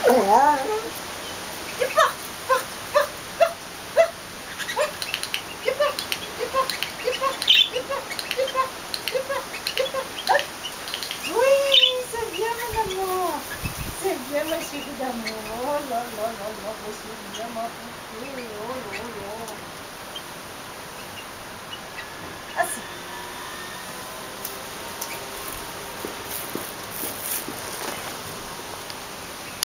C'est bien ma chérie d'amour. Oh là là là là, c'est bien ma poupée. Oh là là. Ah, c'est